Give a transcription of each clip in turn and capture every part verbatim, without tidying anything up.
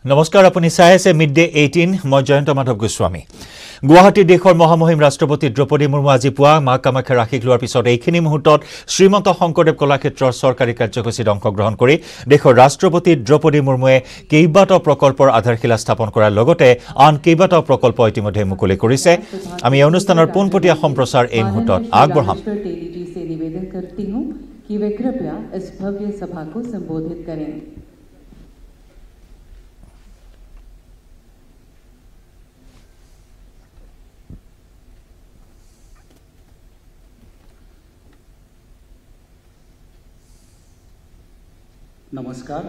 नमस्कार अपनी चाই আছে মিড ডে এইটিন মই জয়ন্ত মাধৱ গোস্বামী গুৱাহাটী দেশৰ মহামহিম ৰাষ্ট্ৰপতি দ্ৰৌপদী মুৰ্মু আজি পুৱা মা কামাখ্যা ৰাখিক লোৱাৰ পিছত এইখিনি মুহূৰ্তত শ্ৰীমন্ত শংকৰদেৱ কলাক্ষেত্ৰৰ চৰকাৰী কাৰ্যসূচীত অংশগ্ৰহণ কৰি দেশৰ ৰাষ্ট্ৰপতি দ্ৰৌপদী মুৰ্মুৱে কেইবাটাও প্ৰকল্পৰ আধাৰশিলা স্থাপন কৰাৰ লগতে আন কেইবাটাও প্ৰকল্প ইতিমধ্যে মুকলি কৰিছে আমি এই অনুষ্ঠানৰ পোনপটীয়া সম্প্ৰচাৰ এই মুহূৰ্তত আগবঢ়াম निवेदन करती हूं कि वे कृपया इस भव्य सभा को संबोधित करें। नमस्कार।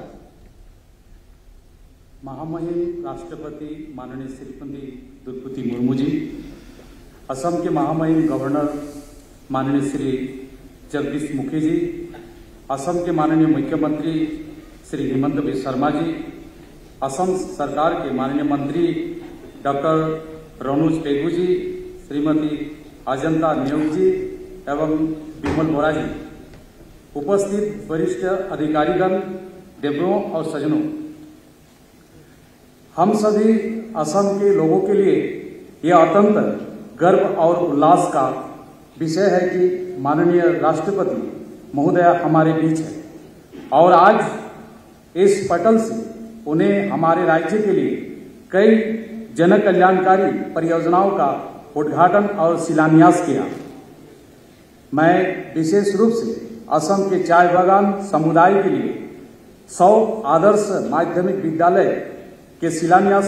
महामहिम राष्ट्रपति माननीय श्रीमती द्रौपदी मुर्मू जी, असम के महामहिम गवर्नर माननीय श्री जगदीश मुखी जी, असम के माननीय मुख्यमंत्री श्री हेमंत बिस्वा शर्मा जी, असम सरकार के माननीय मंत्री डॉक्टर रनोज पेगू जी, श्रीमती अजंता नेहरू जी एवं विमल बोरा जी, उपस्थित वरिष्ठ अधिकारीगण, देवों और सज्जनों, हम सभी असम के लोगों के लिए यह अत्यंत गर्व और उल्लास का विषय है कि माननीय राष्ट्रपति महोदया हमारे बीच है और आज इस पटल से उन्हें हमारे राज्य के लिए कई जन कल्याणकारी परियोजनाओं का उद्घाटन और शिलान्यास किया। मैं विशेष रूप से असम के चाय बागान समुदाय के लिए सौ आदर्श माध्यमिक विद्यालय के शिलान्यास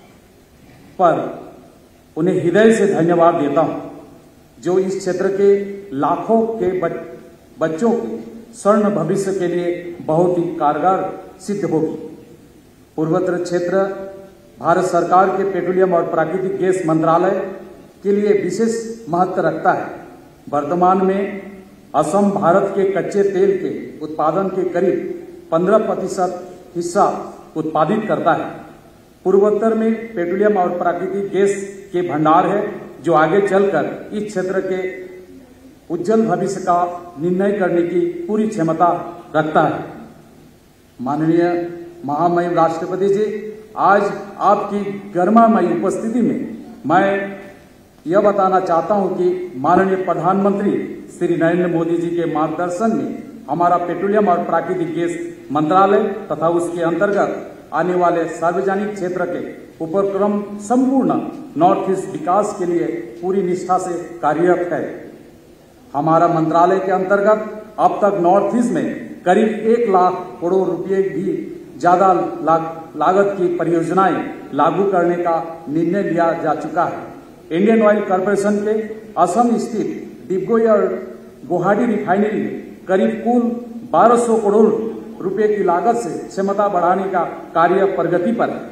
पर उन्हें हृदय से धन्यवाद देता हूं, जो इस क्षेत्र के लाखों के बच्चों के स्वर्ण भविष्य के लिए बहुत ही कारगर सिद्ध होगी। पूर्वोत्तर क्षेत्र भारत सरकार के पेट्रोलियम और प्राकृतिक गैस मंत्रालय के लिए विशेष महत्व रखता है। वर्तमान में असम भारत के कच्चे तेल के उत्पादन के करीब पंद्रह प्रतिशत हिस्सा उत्पादित करता है। पूर्वोत्तर में पेट्रोलियम और प्राकृतिक गैस के भंडार है, जो आगे चलकर इस क्षेत्र के उज्जवल भविष्य का निर्णय करने की पूरी क्षमता रखता है। माननीय महामहिम राष्ट्रपति जी, आज आपकी गरिमामयी उपस्थिति में मैं यह बताना चाहता हूं कि माननीय प्रधानमंत्री श्री नरेंद्र मोदी जी के मार्गदर्शन में हमारा पेट्रोलियम और प्राकृतिक गैस मंत्रालय तथा उसके अंतर्गत आने वाले सार्वजनिक क्षेत्र के उपक्रम संपूर्ण नॉर्थ ईस्ट विकास के लिए पूरी निष्ठा से कार्यरत है। हमारा मंत्रालय के अंतर्गत अब तक नॉर्थ ईस्ट में करीब एक लाख करोड़ रुपए भी ज्यादा लागत की परियोजनाएं लागू करने का निर्णय लिया जा चुका है। इंडियन ऑयल कॉरपोरेशन के असम स्थित डिब्रूगढ़ और गुवाहाटी रिफाइनरी में करीब कुल बारह सौ करोड़ रुपए की लागत से क्षमता बढ़ाने का कार्य प्रगति पर है।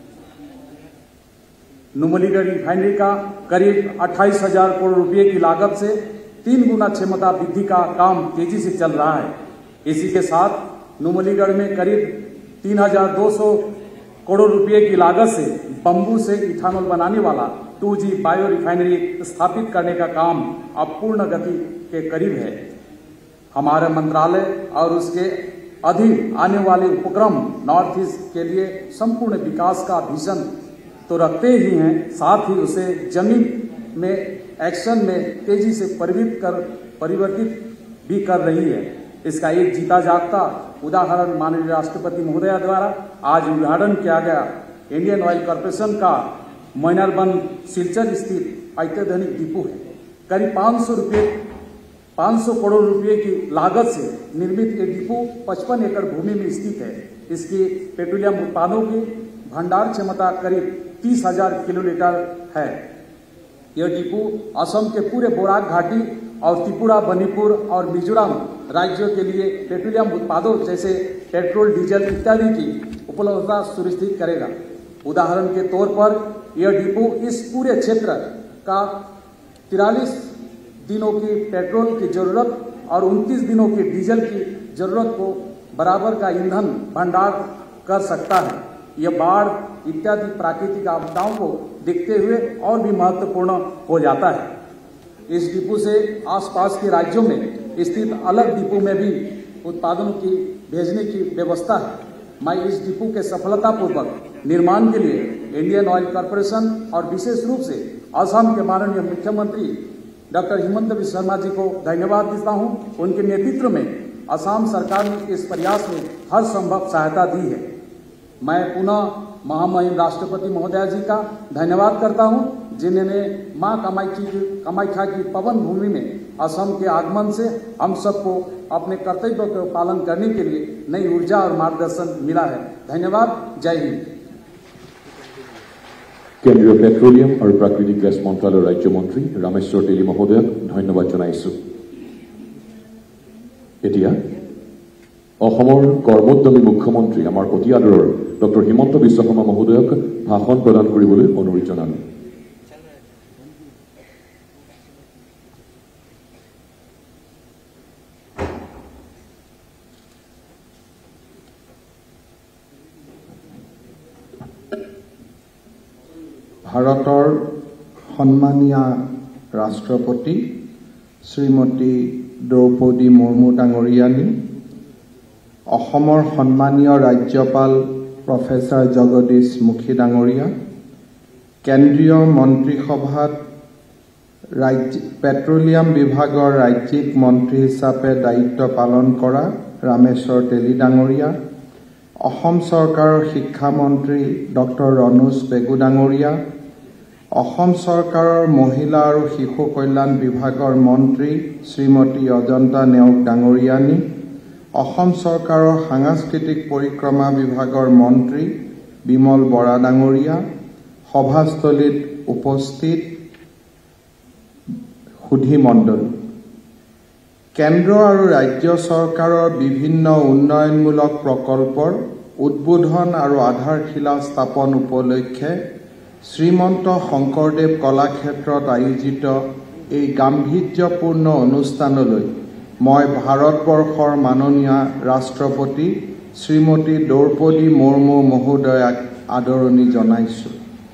नुमलीगढ़ रिफाइनरी का करीब अट्ठाईस हजार करोड़ रुपए की लागत से तीन गुना क्षमता वृद्धि का काम तेजी से चल रहा है। इसी के साथ नुमलीगढ़ में करीब तीन हजार दो सौ करोड़ रुपए की लागत से बम्बू से इथानॉल बनाने वाला टू जी बायो रिफाइनरी स्थापित करने का काम अब पूर्ण गति के करीब है। हमारे मंत्रालय और उसके अधीन आने वाले उपक्रम नॉर्थ ईस्ट के लिए संपूर्ण विकास का विजन तो रखते ही हैं, साथ ही उसे जमीन में एक्शन में तेजी से परिवर्तित कर परिवर्तित भी कर रही है। इसका एक जीता जागता उदाहरण माननीय राष्ट्रपति महोदया द्वारा आज उद्घाटन किया गया इंडियन ऑयल कॉरपोरेशन का मोइनारबंद सिलचर स्थित अत्याधुनिक डिपो है। करीब पाँच सौ रुपये पाँच सौ करोड़ रुपए की लागत से निर्मित ये डिपो पचपन एकड़ भूमि में स्थित है। इसकी पेट्रोलियम उत्पादों की भंडार क्षमता करीब तीस हजार किलोलीटर है। यह डिपो असम के पूरे बोराक घाटी और त्रिपुरा, मणिपुर और मिजोरम राज्यों के लिए पेट्रोलियम उत्पादों जैसे पेट्रोल, डीजल इत्यादि की उपलब्धता सुनिश्चित करेगा। उदाहरण के तौर पर यह डिपो इस पूरे क्षेत्र का तिरालीस दिनों की पेट्रोल की जरूरत और उनतीस दिनों की डीजल की जरूरत को बराबर का ईंधन भंडार कर सकता है। यह बाढ़ इत्यादि प्राकृतिक आपदाओं को देखते हुए और भी महत्वपूर्ण हो जाता है। इस डिपो से आसपास के राज्यों में स्थित अलग डिपो में भी उत्पादनों की भेजने की व्यवस्था है। मैं इस डिपो के सफलतापूर्वक निर्माण के लिए इंडियन ऑयल कॉरपोरेशन और विशेष रूप से असम के माननीय मुख्यमंत्री डॉक्टर हिमंत बिस्वा शर्मा जी को धन्यवाद देता हूं। उनके नेतृत्व में असम सरकार ने इस प्रयास में हर संभव सहायता दी है। मैं पुनः महामहिम राष्ट्रपति महोदया जी का धन्यवाद करता हूं, जिन्होंने मां कामाख्या कामाख्या की पवन भूमि में असम के आगमन से हम सबको अपने कर्तव्यों का पालन करने के लिए नई ऊर्जा और मार्गदर्शन मिला है। धन्यवाद। जय हिंद। केंद्रीय पेट्रोलियम और प्राकृतिक गैस मंत्रालय राज्य मंत्री रामेश्वर तेली महोदयक धन्यवाद जनाइছো। এতিয়া অসমৰ কৰ্মোদ্যমী মুখ্যমন্ত্ৰী আমাৰ অতি আদৰৰ ডক্টৰ হিমন্ত বিশ্ব শৰ্মা মহোদয়ক ভাষণ প্ৰদান কৰিবলৈ অনুৰোধ জনালো। ভাৰতৰ সন্মানীয় ৰাষ্ট্ৰপতি শ্ৰীমতী দ্ৰৌপদী মুৰ্মু ডাঙৰীয়ানী, অসমৰ সন্মানীয় ৰাজ্যপাল প্ৰফেসৰ জগদীশ মুখী ডাঙৰীয়া, কেন্দ্ৰীয় মন্ত্ৰীসভাত ৰাজ্য পেট্ৰলিয়াম বিভাগৰ ৰাজ্যিক মন্ত্ৰী হিচাপে দায়িত্ব পালন কৰা ৰামেশ্বৰ তেলী ডাঙৰীয়া, অসম চৰকাৰৰ শিক্ষামন্ত্ৰী ডক্টৰ ৰণোজ পেগু ডাঙৰীয়া, অসম চৰকাৰৰ মহিলা আৰু শিশু কল্যাণ বিভাগৰ মন্ত্ৰী শ্ৰীমতী অজন্তা নেওগ ডাঙৰীয়ানী, অসম চৰকাৰৰ সাংস্কৃতিক পৰিক্ৰমা বিভাগৰ মন্ত্ৰী বিমল বৰা ডাঙৰীয়া, সভাস্থলীত উপস্থিত সুধী মণ্ডলী, কেন্দ্ৰ আৰু ৰাজ্য চৰকাৰৰ বিভিন্ন উন্নয়নমূলক প্ৰকল্পৰ উদ্বোধন আৰু আধাৰশিলা স্থাপন উপলক্ষে শ্ৰীমন্ত শংকৰদেৱ কলাক্ষেত্ৰত আয়োজিত এই গাম্ভীৰ্যপূৰ্ণ অনুষ্ঠানলৈ মই ভাৰতবৰ্ষৰ মাননীয় ৰাষ্ট্ৰপতি শ্ৰীমতী দ্ৰৌপদী মুৰ্মু মহোদয়াক আদৰণি জনাইছো।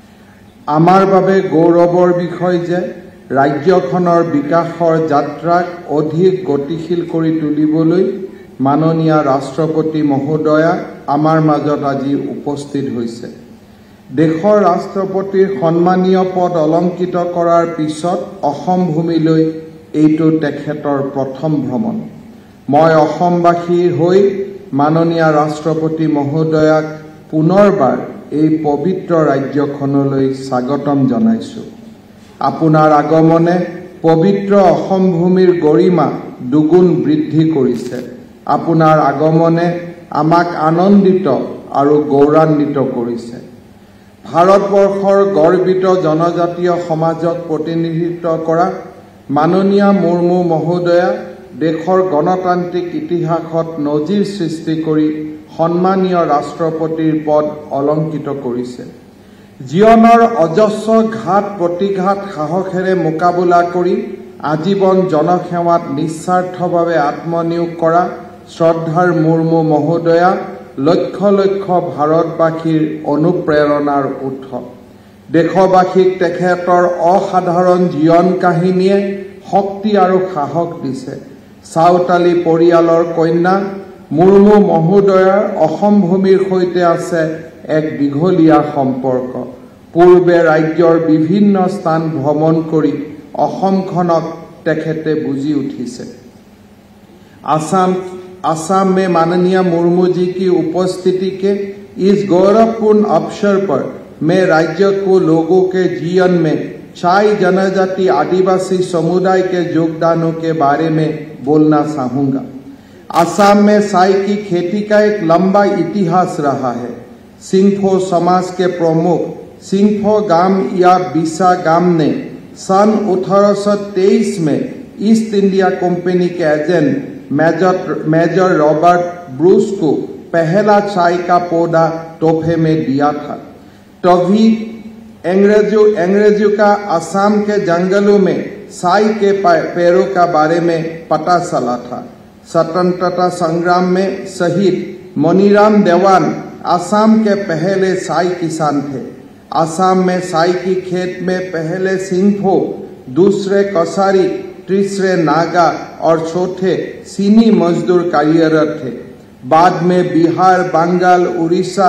আমাৰ বাবে গৌৰৱৰ বিষয় যে ৰাজ্যখনৰ বিকাশৰ যাত্ৰাক অধিক গতিশীল কৰি তুলিবলৈ মাননীয় ৰাষ্ট্ৰপতি মহোদয়া আমাৰ মাজত আজি উপস্থিত হৈছে। দেশৰ ৰাষ্ট্ৰপতিৰ সন্মানীয় পদ অলংকিত কৰাৰ পিছত অসম ভূমিলৈ এইটো তেখেতৰ প্ৰথম ভ্ৰমণ। মই অসমবাসীৰ হৈ মাননীয় ৰাষ্ট্ৰপতি মহোদয়াক পুনৰবাৰ এই পবিত্ৰ ৰাজ্যখনলৈ স্বাগতম জনাইছো। আপোনাৰ আগমনে পবিত্ৰ অসম ভূমিৰ গৰিমা দুগুণ বৃদ্ধি কৰিছে। আপোনাৰ আগমনে আমাক আনন্দিত আৰু গৌৰৱান্বিত কৰিছে। ভাৰতবৰ্ষৰ গৰ্বিত জনজাতীয় সমাজক প্ৰতিনিধিত্ব কৰা মাননীয় মুৰ্মু মহোদয়া দেশৰ গণতান্ত্ৰিক ইতিহাসত নজিৰ সৃষ্টি কৰি সন্মানীয় ৰাষ্ট্ৰপতিৰ পদ অলংকিত কৰিছে। জীৱনৰ অজস্ৰ ঘাত প্ৰতিঘাত সাহসেৰে মোকাবিলা কৰি আজীৱন জনসেৱাত নিস্বাৰ্থভাৱে আত্মনিয়োগ কৰা শ্ৰদ্ধাৰ মুৰ্মু মহোদয়া লক্ষ লক্ষ ভাৰতবাসীৰ অনুপ্ৰেৰণাৰ উৎস। দেশবাসীক তেখেতৰ অসাধাৰণ জীৱন কাহিনীয়ে শক্তি আৰু সাহস দিছে। চাওতালী পৰিয়ালৰ কন্যা মুৰ্মু মহোদয়াৰ অসম ভূমিৰ সৈতে আছে এক দীঘলীয়া সম্পৰ্ক। পূৰ্বে ৰাজ্যৰ বিভিন্ন স্থান ভ্ৰমণ কৰি অসমখনক তেখেতে বুজি উঠিছে। आसाम आसाम में माननीय मुर्मू जी की उपस्थिति के इस गौरवपूर्ण अवसर पर मैं राज्य को लोगों के जीवन में चाई जनजाति आदिवासी समुदाय के योगदानों के बारे में बोलना चाहूँगा। आसाम में चाय की खेती का एक लंबा इतिहास रहा है। सिंगफो समाज के प्रमुख सिंगफो गांव या बिसा गांव ने सन अठारह सौ तेईस में ईस्ट इंडिया कंपनी के agent major major Robert Bruce को पहला चाय का पौधा तोहफे में दिया था। तभी अंग्रेजों अंग्रेजों का असम के जंगलों में चाय के पेड़ों का बारे में पता चला था। स्वतंत्रता संग्राम में शहीद मनीराम देवान असम के पहले चाय किसान थे। असम में चाय की खेत में पहले सिंगफो, दूसरे कसारी, तीसरे नागा और चौथे सीनी मजदूर कार्यरत थे। बाद में बिहार, बंगाल, उड़ीसा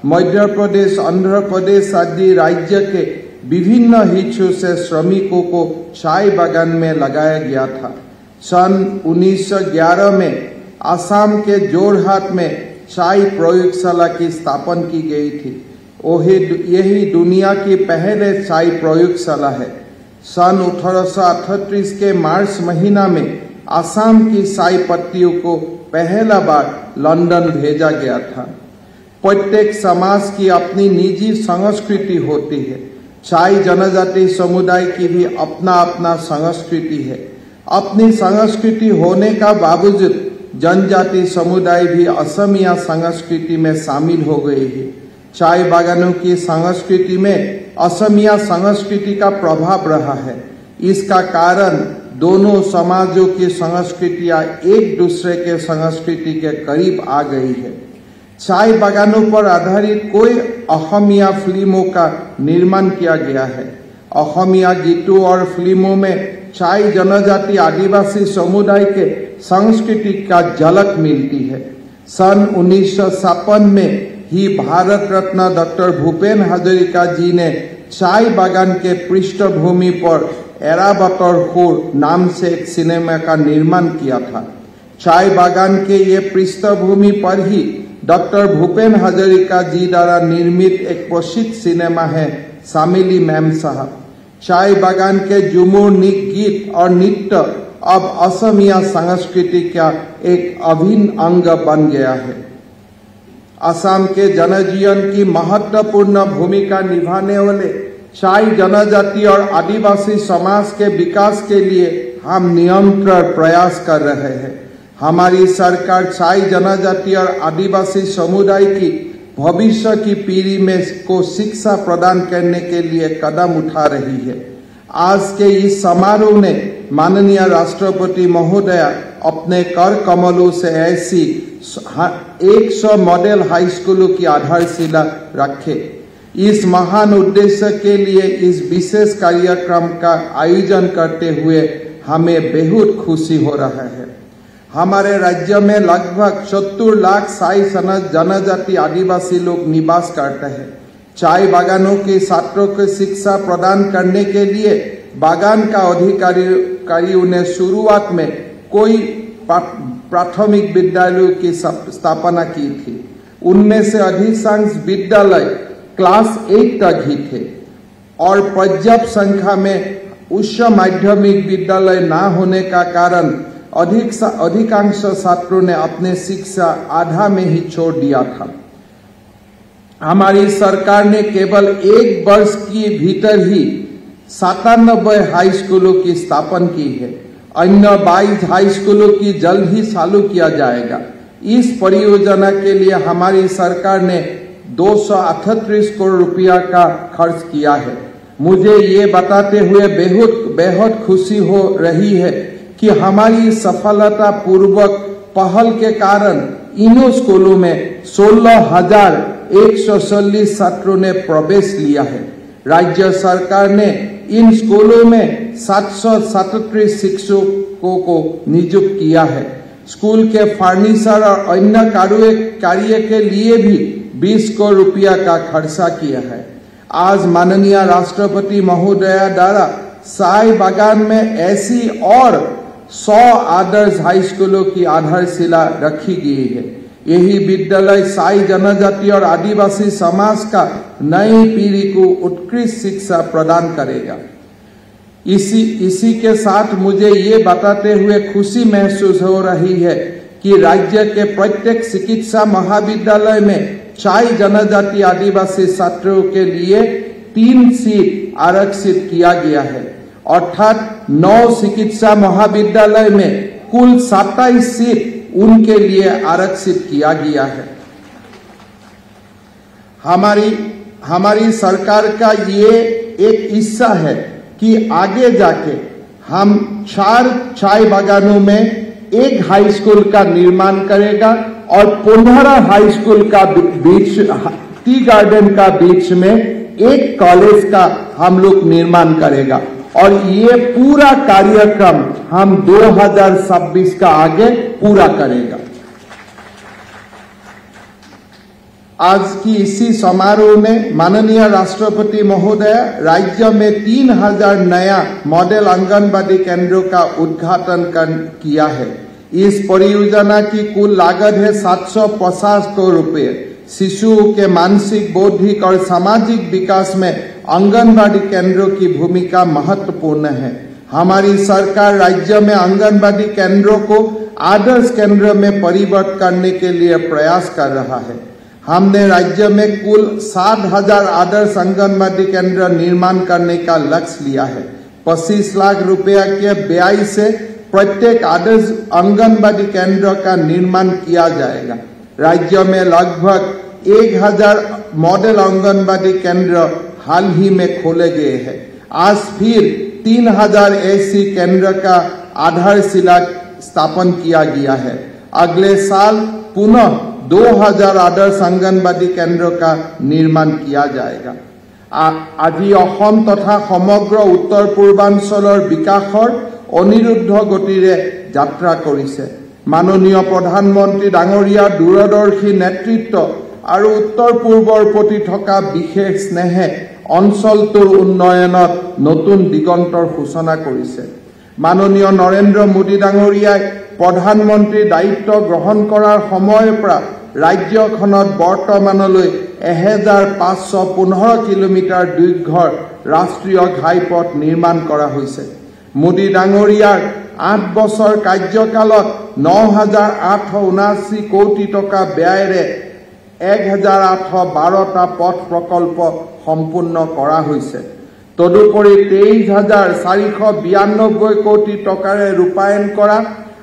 मध्य प्रदेश, आंध्र प्रदेश आदि राज्य के विभिन्न हिस्सों से श्रमिकों को चाय बागान में लगाया गया था। सन उन्नीस सौ ग्यारह में असम के जोरहाट में चाय प्रयोगशाला की स्थापना की गई थी। वही यही दुनिया की पहले चाय प्रयोगशाला है। सन अठारह सौ अड़तीस के मार्च महीना में असम की चाय पत्तियों को पहला बार लंदन भेजा गया था। प्रत्येक समाज की अपनी निजी संस्कृति होती है। चाय जनजाति समुदाय की भी अपना अपना संस्कृति है। अपनी संस्कृति होने का बावजूद जनजाति समुदाय भी असमिया संस्कृति में शामिल हो गई है। चाय बागानों की संस्कृति में असमिया संस्कृति का प्रभाव रहा है। इसका कारण दोनों समाजों की संस्कृतियां एक दूसरे के संस्कृति के करीब आ गई है। चाय बागानों पर आधारित कोई असमिया फिल्मों का निर्माण किया गया है। असमिया गीतों और फिल्मों में चाय जनजाति आदिवासी समुदाय के संस्कृति का झलक मिलती है। सन उन्नीस सौ छप्पन में ही भारत रत्न डॉक्टर भूपेन हजारिका जी ने चाय बागान के पृष्ठभूमि पर एराबतर खोर नाम से एक सिनेमा का निर्माण किया था। चाय बागान के ये पृष्ठभूमि पर ही डॉक्टर भूपेन हजारिका जी द्वारा निर्मित एक प्रसिद्ध सिनेमा है शामिली मैम साहब। चाय बागान के झूमर गीत और नृत्य अब असमिया संस्कृति का एक अभिन्न अंग बन गया है। असम के जनजीवन की महत्वपूर्ण भूमिका निभाने वाले चाय जनजाति और आदिवासी समाज के विकास के लिए हम निरंतर प्रयास कर रहे हैं। हमारी सरकार चाय जनजाति और आदिवासी समुदाय की भविष्य की पीढ़ी में को शिक्षा प्रदान करने के लिए कदम उठा रही है। आज के इस समारोह में माननीय राष्ट्रपति महोदया अपने कर कमलों से ऐसी एक सौ मॉडल हाई स्कूलों की आधारशिला रखे। इस महान उद्देश्य के लिए इस विशेष कार्यक्रम का आयोजन करते हुए हमें बेहद खुशी हो रहा है। हमारे राज्य में लगभग सत्तर लाख चाय जनजाति आदिवासी लोग निवास करते हैं। चाय बागानों के छात्रों को शिक्षा प्रदान करने के लिए बागान का अधिकारियों ने शुरुआत में कोई प्राथमिक विद्यालयों की स्थापना की थी। उनमें से अधिकांश विद्यालय क्लास एट तक ही थे और पर्याप्त संख्या में उच्च माध्यमिक विद्यालय न होने का कारण अधिक अधिकांश छात्रों ने अपने शिक्षा आधा में ही छोड़ दिया था। हमारी सरकार ने केवल एक वर्ष के भीतर ही सत्तानबे हाई स्कूलों की स्थापना की है। अन्य बाईस हाई स्कूलों की जल्द ही चालू किया जाएगा। इस परियोजना के लिए हमारी सरकार ने दो सौ अड़तीस करोड़ रुपया का खर्च किया है। मुझे ये बताते हुए बेहद बेहद खुशी हो रही है कि हमारी सफलता पूर्वक पहल के कारण इन स्कूलों में सोलह हजार एक सौ चालीस छात्रों ने प्रवेश लिया है। राज्य सरकार ने इन स्कूलों में सात सौ सैंतीस शिक्षकों को नियुक्त किया है। स्कूल के फर्नीचर और अन्य कार्य के लिए भी बीस करोड़ रुपया का खर्चा किया है। आज माननीय राष्ट्रपति महोदया द्वारा चाय बागान में ऐसी और सौ आदर्श हाई स्कूलों की आधारशिला रखी गई है। यही विद्यालय चाय जनजाति और आदिवासी समाज का नई पीढ़ी को उत्कृष्ट शिक्षा प्रदान करेगा। इसी इसी के साथ मुझे ये बताते हुए खुशी महसूस हो रही है कि राज्य के प्रत्येक चिकित्सा महाविद्यालय में चाय जनजाति आदिवासी छात्रों के लिए तीन सीट आरक्षित किया गया है। अर्थात नौ चिकित्सा महाविद्यालय में कुल सत्ताईस सीट उनके लिए आरक्षित किया गया है। हमारी हमारी सरकार का ये एक हिस्सा है कि आगे जाके हम चार चाय बागानों में एक हाई स्कूल का निर्माण करेगा और पंद्रह हाई स्कूल का बीच टी गार्डन का बीच में एक कॉलेज का हम लोग निर्माण करेगा और ये पूरा कार्यक्रम हम दो हज़ार छब्बीस का आगे पूरा करेगा। आज की इसी समारोह में माननीय राष्ट्रपति महोदय राज्य में तीन हजार नया मॉडल आंगनबाड़ी केंद्रों का उद्घाटन कर किया है। इस परियोजना की कुल लागत है सात सौ पचास करोड़ रुपए। शिशु के मानसिक, बौद्धिक और सामाजिक विकास में आंगनबाड़ी केंद्रों की भूमिका महत्वपूर्ण है। हमारी सरकार राज्य में आंगनबाड़ी केंद्रों को आदर्श केंद्र में परिवर्तित करने के लिए प्रयास कर रहा है। हमने राज्य में कुल सात हजार आदर्श आंगनबाड़ी केंद्र निर्माण करने का लक्ष्य लिया है। पच्चीस लाख रुपया के व्यय से प्रत्येक आदर्श आंगनबाड़ी केंद्र का निर्माण किया जाएगा। राज्य में लगभग एक हजार मॉडल आंगनबाड़ी केंद्र हाल ही में खोले गए हैं। आज फिर तीन हजार ऐसी केंद्र का आधारशिला स्थापन किया गया है। अगले साल पुनः दो हजार आदर्श आंगनबाड़ी केंद्र का निर्माण किया जाएगा। আজি অসম তথা সমগ্ৰ উত্তৰ পূৰ্বাঞ্চলৰ বিকাশৰ অনিৰুদ্ধ গতিৰে যাত্ৰা কৰিছে। মাননীয় প্ৰধানমন্ত্ৰী ডাঙৰীয়া দূৰদৰ্শী নেতৃত্ব আৰু উত্তৰ পূৰ্বৰ প্ৰতি থকা বিশেষ স্নেহে অঞ্চলটোৰ উন্নয়নত নতুন দিগন্তৰ সূচনা কৰিছে। মাননীয় নৰেন্দ্ৰ মোদী ডাঙৰীয়াই প্ৰধানমন্ত্ৰীৰ দায়িত্ব গ্ৰহণ কৰাৰ সময়ৰ পৰা ৰাজ্যখনত বৰ্তমানলৈ এহেজাৰ পাঁচশ পোন্ধৰ কিলোমিটাৰ দৈৰ্ঘ্যৰ ৰাষ্ট্ৰীয় ঘাইপথ নিৰ্মাণ কৰা হৈছে। মোদী ডাঙৰীয়াৰ আঠ বছৰ কাৰ্যকালত ন হাজাৰ আঠশ ঊনাশী কোটি টকা ব্যয়েৰে এক হাজাৰ আঠশ বাৰটা পথ প্ৰকল্প সম্পূৰ্ণ কৰা হৈছে। তদুপৰি তেইছ হাজাৰ চাৰিশ বিৰানব্বৈ কোটি টকাৰে ৰূপায়ণ কৰা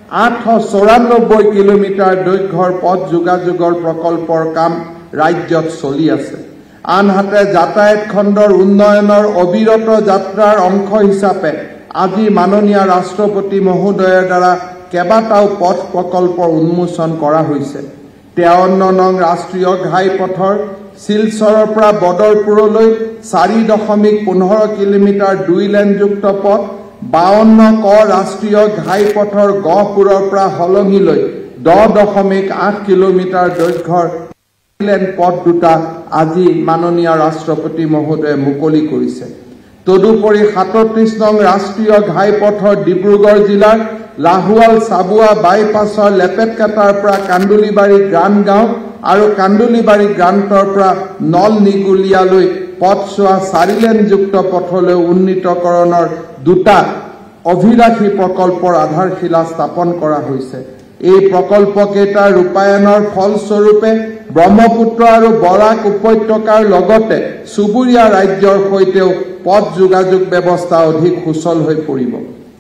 আঠশ চৌৰানব্বৈ কিলোমিটাৰ দৈৰ্ঘ্যৰ পথ যোগাযোগৰ প্ৰকল্পৰ কাম ৰাজ্যত চলি আছে। আনহাতে যাতায়াত খণ্ডৰ উন্নয়নৰ অবিৰত যাত্ৰাৰ অংশ হিচাপে আজি মাননীয় ৰাষ্ট্ৰপতি মহোদয়ৰ দ্বাৰা কেইবাটাও পথ প্ৰকল্পৰ উন্মোচন কৰা হৈছে। তেৱন্ন নং ৰাষ্ট্ৰীয় ঘাইপথৰ শিলচৰৰ পৰা বদৰপুৰলৈ চাৰি দশমিক পোন্ধৰ কিলোমিটাৰ দুই লেনযুক্ত পথ, বাৱন্ন ক ৰাষ্ট্ৰীয় ঘাইপথৰ গহপুৰৰ পৰা হলঙিলৈ দহ দশমিক আঠ কিলোমিটাৰ দৈৰ্ঘ্যৰ লেন পথ দুটা আজি মাননীয় ৰাষ্ট্ৰপতি মহোদয়ে মুকলি কৰিছে। তদুপৰি সাতত্ৰিশ নং ৰাষ্ট্ৰীয় ঘাইপথৰ ডিব্ৰুগড় জিলাৰ লাহুৱাল চাবুৱা বাইপাছৰ লেপেটকাটাৰ পৰা কান্দুলিবাৰী গ্ৰাণ্ড গাঁও আৰু কান্দুলিবাৰী গ্ৰাণ্টৰ পৰা নল নিগুলিয়ালৈ পথছোৱা চাৰিলেনযুক্ত পথলৈ উন্নীতকৰণৰ দুটা অভিলাষী প্ৰকল্পৰ আধাৰশিলা স্থাপন কৰা হৈছে। এই প্ৰকল্পকেইটা ৰূপায়ণৰ ফলস্বৰূপে ব্ৰহ্মপুত্ৰ আৰু বৰাক উপত্যকাৰ লগতে চুবুৰীয়া ৰাজ্যৰ সৈতেও পথ যোগাযোগ ব্যৱস্থা অধিক সুচল হৈ পৰিব।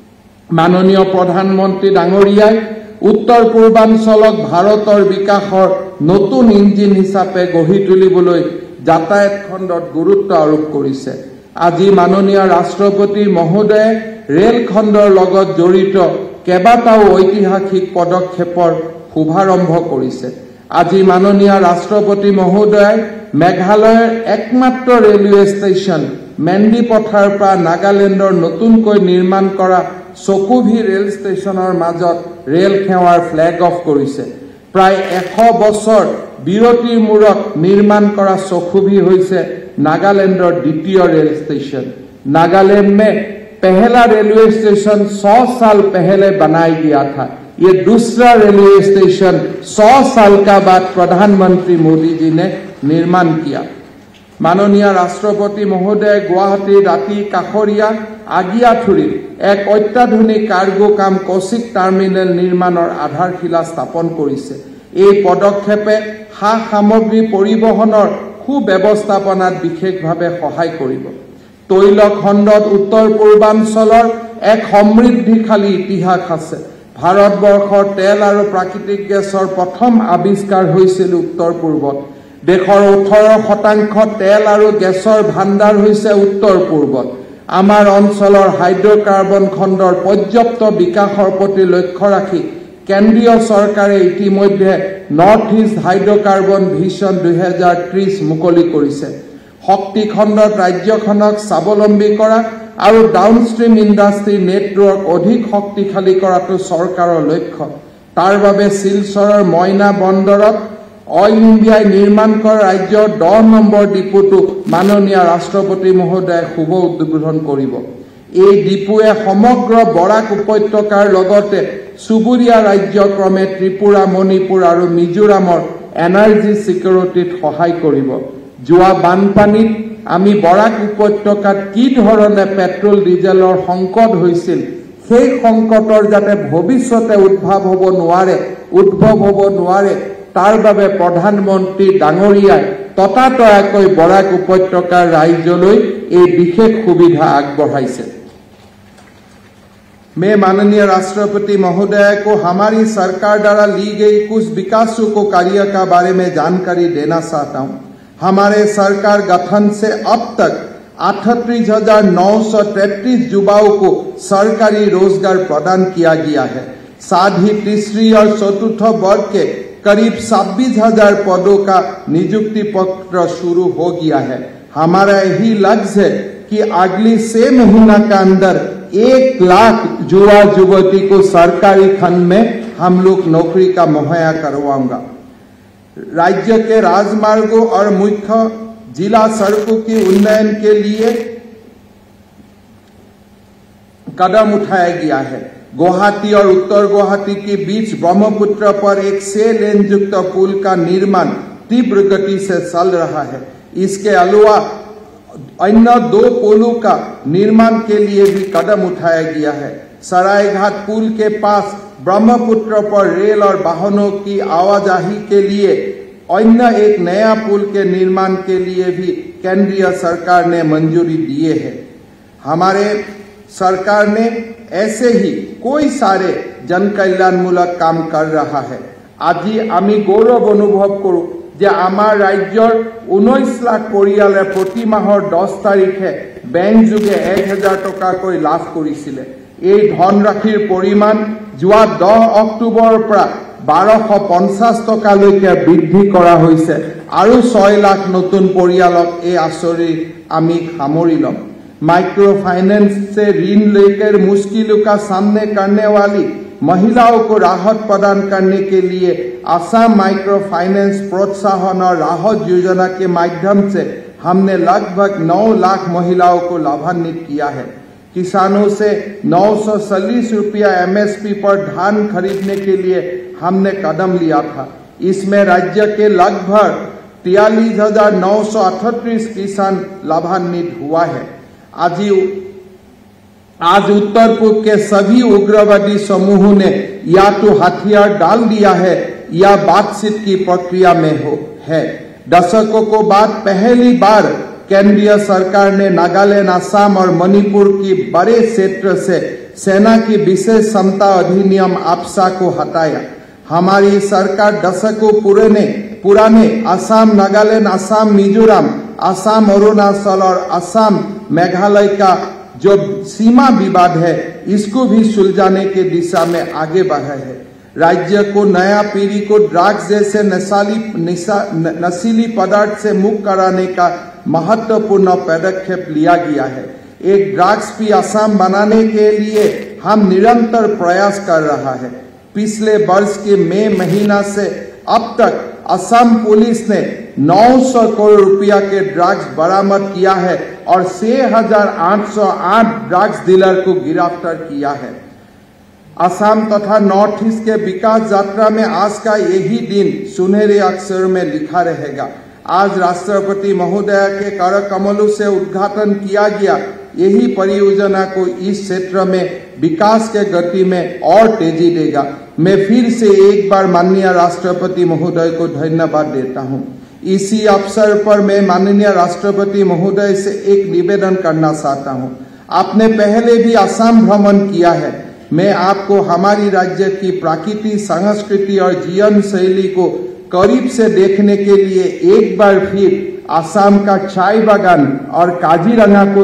মাননীয় প্ৰধানমন্ত্ৰী ডাঙৰীয়াই উত্তৰ পূৰ্বাঞ্চলক ভাৰতৰ বিকাশৰ নতুন ইঞ্জিন হিচাপে গঢ়ি তুলিবলৈ যাতায়াত খণ্ডত গুৰুত্ব আৰোপ কৰিছে। আজি মাননীয় ৰাষ্ট্ৰপতি মহোদয়ে ৰেল খণ্ডৰ লগত জড়িত কেইবাটাও ঐতিহাসিক পদক্ষেপৰ শুভাৰম্ভ কৰিছে। আজি মাননীয় ৰাষ্ট্ৰপতি মহোদয়ে মেঘালয়ৰ একমাত্ৰ ৰেলৱে ষ্টেচন মেন্দি পথাৰ পৰা নাগালেণ্ডৰ নতুনকৈ নিৰ্মাণ কৰা চকুভি ৰেল ষ্টেচনৰ মাজত ৰেল সেৱাৰ ফ্লেগ অফ কৰিছে। প্ৰায় এশ বছৰ বিৰতিৰ মূৰত নিৰ্মাণ কৰা চকুভি হৈছে नागालैंडर द्वितीय रेल स्टेशन। नागालैंड में पहला रेलवे स्टेशन सौ साल पहले बनाया गया था। ये दूसरा रेलवे स्टेशन सौ साल का बाद प्रधानमंत्री मोदी जी ने निर्माण किया। माननीय राष्ट्रपति महोदय गुवाहाटी राती काखरिया आगियाथुरी एक अत्याधुनिक कार्गो काम कौशिक टार्मिनेल निर्माणर आधारशिला स्थापन करिছে। এই পদক্ষেপে হা সামগ্ৰী পৰিবহনৰ সুব্যৱস্থাপনাত বিশেষভাৱে সহায় কৰিব। তৈল খণ্ডত উত্তৰ পূৰ্বাঞ্চলৰ এক সমৃদ্ধিশালী ইতিহাস আছে। ভাৰতবৰ্ষৰ তেল আৰু প্ৰাকৃতিক গেছৰ প্ৰথম আৱিষ্কাৰ হৈছিল উত্তৰ পূৰ্বত। দেশৰ ওঠৰ শতাংশ তেল আৰু গেছৰ ভাণ্ডাৰ হৈছে উত্তৰ পূৰ্বত। আমাৰ অঞ্চলৰ হাইড্ৰকাৰ্বন খণ্ডৰ পৰ্যাপ্ত বিকাশৰ প্ৰতি লক্ষ্য ৰাখি কেন্দ্ৰীয় চৰকাৰে ইতিমধ্যে নৰ্থ ইষ্ট হাইড্ৰকাৰ্বন ভিছন দুহেজাৰ ত্ৰিশ মুকলি কৰিছে। শক্তি খণ্ডত ৰাজ্যখনক স্বাৱলম্বী কৰা আৰু ডাউনষ্ট্ৰীম ইণ্ডাষ্ট্ৰী নেটৱৰ্ক অধিক শক্তিশালী কৰাটো চৰকাৰৰ লক্ষ্য। তাৰ বাবে শিলচৰৰ মইনা বন্দৰত অইল ইণ্ডিয়াই নিৰ্মাণ কৰা ৰাজ্যৰ দহ নম্বৰ ডিপুটো মাননীয় ৰাষ্ট্ৰপতি মহোদয়ে শুভ উদ্বোধন কৰিব। এই ডিপুৱে সমগ্ৰ বৰাক উপত্যকাৰ লগতে চুবুৰীয়া ৰাজ্য ক্ৰমে ত্ৰিপুৰা, মণিপুৰ আৰু মিজোৰামৰ এনাৰ্জি ছিকিউৰিটিত সহায় কৰিব। যোৱা বানপানীত আমি বৰাক উপত্যকাত কি ধৰণে পেট্ৰল ডিজেলৰ সংকট হৈছিল, সেই সংকটৰ যাতে ভৱিষ্যতে উদ্ভৱ হ'ব নোৱাৰে উদ্ভৱ হ'ব নোৱাৰে তাৰ বাবে প্ৰধানমন্ত্ৰী ডাঙৰীয়াই ততাতয়াকৈ বৰাক উপত্যকাৰ ৰাইজলৈ এই বিশেষ সুবিধা আগবঢ়াইছে। मैं माननीय राष्ट्रपति महोदय को हमारी सरकार द्वारा ली गई कुछ विकासों को कार्य का बारे में जानकारी देना चाहता हूं। हमारे सरकार गठन से अब तक अठतीस हजार नौ सौ तैतीस युवाओं को सरकारी रोजगार प्रदान किया गया है। साथ ही तीसरी और चतुर्थ वर्ग के करीब छब्बीस हजार पदों का नियुक्ति पत्र शुरू हो गया है। हमारा यही लक्ष्य है कि अगली छह महीना के अंदर एक लाख युवा युवती को सरकारी खंड में हम लोग नौकरी का मुहैया करवाऊंगा। राज्य के राजमार्गों और मुख्य जिला सड़कों के उन्नयन के लिए कदम उठाया गया है। गुवाहाटी और उत्तर गुवाहाटी के बीच ब्रह्मपुत्र पर एक छह लेन युक्त पुल का निर्माण तीव्र गति से चल रहा है। इसके अलावा अन्य दो पुलों का निर्माण के लिए भी कदम उठाया गया है। सरायघाट पुल के पास ब्रह्मपुत्र पर रेल और वाहनों की आवाजाही के लिए अन्य एक नया पुल के निर्माण के लिए भी केंद्रीय सरकार ने मंजूरी दिए है। हमारे सरकार ने ऐसे ही कोई सारे जन कल्याणमूलक काम कर रहा है। आज आमी गौरव अनुभव करूँ যে আমাৰ ৰাজ্যৰ ঊনৈশ লাখ পৰিয়ালে প্ৰতি মাহৰ দহ তাৰিখে বেংক যোগে এক হাজাৰ টকাকৈ লাভ কৰিছিলে। এই ধনৰাশিৰ পৰিমাণ যোৱা দহ অক্টোবৰৰ পৰা বাৰশ পঞ্চাছ টকালৈকে বৃদ্ধি কৰা হৈছে আৰু ছয় লাখ নতুন পৰিয়ালক এই আঁচনি আমি সামৰি ল'ম। माइक्रो फाइनेंस से ऋण लेकर मुश्किलों का सामना करने वाली महिलाओं को राहत प्रदान करने के लिए असम माइक्रो फाइनेंस प्रोत्साहन और राहत योजना के माध्यम से हमने लगभग नौ लाख महिलाओं को लाभान्वित किया है। किसानों से नौ सौ चालीस रुपया एमएसपी पर धान खरीदने के लिए हमने कदम लिया था। इसमें राज्य के लगभग तियालीस हजार नौ सौ अठतीस किसान लाभान्वित हुआ है। आज आज उत्तर पूर्व के सभी उग्रवादी समूहों ने या तो हथियार डाल दिया है या बातचीत की प्रक्रिया में हो है। दशकों को बाद पहली बार केंद्रीय सरकार ने नागालैंड, असम और मणिपुर की बड़े क्षेत्र से सेना की विशेष क्षमता अधिनियम आपसा को हटाया। हमारी सरकार दशकों पुराने पुराने असम, नागालैंड, असम, मिजोरम, असम, अरुणाचल और असम, मेघालय का जो सीमा विवाद है इसको भी सुलझाने के दिशा में आगे बढ़ा है। राज्य को नया पीढ़ी को ड्रग्स जैसे नशाली नशीली पदार्थ से मुक्त कराने का महत्वपूर्ण पदक्षेप लिया गया है। एक ड्रग्स फ्री असम बनाने के लिए हम निरंतर प्रयास कर रहा है। पिछले वर्ष के मई महीना से अब तक असम पुलिस ने नौ सौ करोड़ रुपया के ड्रग्स बरामद किया है और छह हजार आठ सौ आठ ड्रग्स डीलर को गिरफ्तार किया है। असम तथा नॉर्थ ईस्ट के विकास यात्रा में आज का यही दिन सुनहरे अक्षर में लिखा रहेगा। आज राष्ट्रपति महोदय के कर कमलों से उद्घाटन किया गया यही परियोजना को इस क्षेत्र में विकास के गति में और तेजी देगा। मैं फिर से एक बार माननीय राष्ट्रपति महोदय को धन्यवाद देता हूं। इसी अवसर पर मैं माननीय राष्ट्रपति महोदय से एक निवेदन करना चाहता हूं। आपने पहले भी असम भ्रमण किया है। मैं आपको हमारी राज्य की प्राकृतिक संस्कृति और जीवन शैली को करीब से देखने के लिए एक बार फिर असम का चाय बागान और काजीरंगा को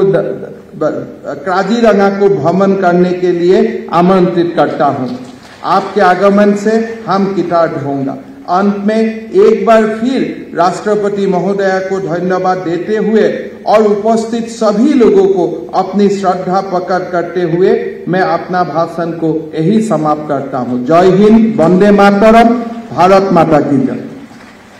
काजीरंगा को भ्रमण करने के लिए आमंत्रित करता हूं। आपके आगमन से हम कृतज्ञ होंगे। अंत में एक बार फिर राष्ट्रपति महोदय को धन्यवाद देते हुए और उपस्थित सभी लोगों को अपनी श्रद्धा प्रकट करते हुए मैं अपना भाषण को यही समाप्त करता हूं। जय हिंद, वंदे मातरम, भारत माता की जय।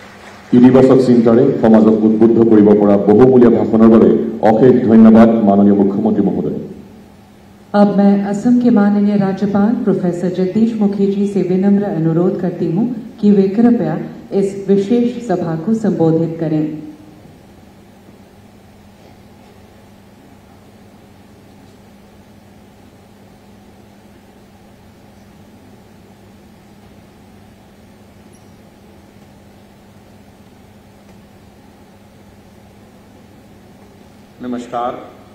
ইতিবাচক চিন্তাৰে সমাজক উদ্বুদ্ধ কৰিব পৰা বহুমূলীয়া ভাষণৰ বাবে অশেষ ধন্যবাদ মাননীয় মুখ্যমন্ত্ৰী মহোদয়। अब मैं असम के माननीय राज्यपाल प्रोफेसर जगदीश मुखी से विनम्र अनुरोध करती हूं कि वे कृपया इस विशेष सभा को संबोधित करें। नमस्कार।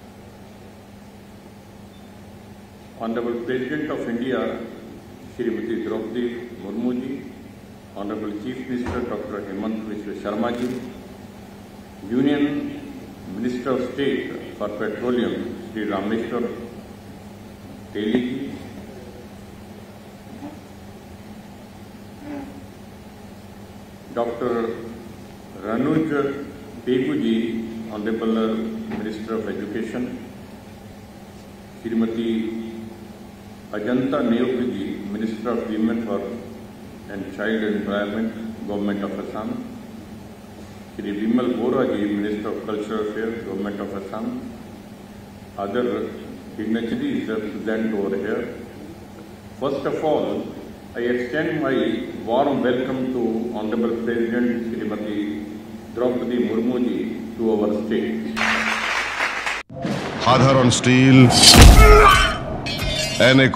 Honourable president of India Shrimati Draupadi Murmu ji, honourable chief minister doctor Hemant Biswa Sarma ji, union minister of state for petroleum Shri Rameswar Teli ji, doctor Ranoj Pegu ji, honourable minister of education, Shrimati Ajanta Nehru ji, minister of women for and child employment, government of Assam, Shri Bimal Bora ji, minister of cultural affairs, government of Assam, other dignitaries represent over here. First of all, I extend my warm welcome to Honorable President Srimati Draupadi Murmu ji to our state. সাধারণ steel এনে